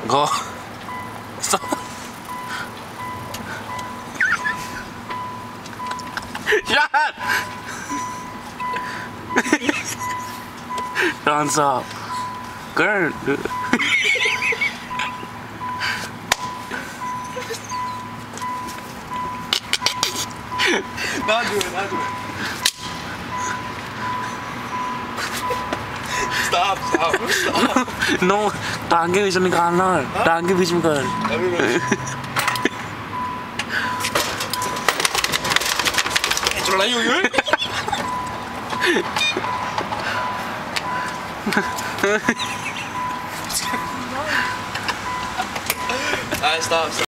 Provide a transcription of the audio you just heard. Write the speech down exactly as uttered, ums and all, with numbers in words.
Go. Stop. Shut. Don't stop. Girl. Not do it, not do it. Stop, stop, stop. No, टांगे बीच में निकालना है, टांगे बीच में कर. लड़ाई हुई है? Stop, stop.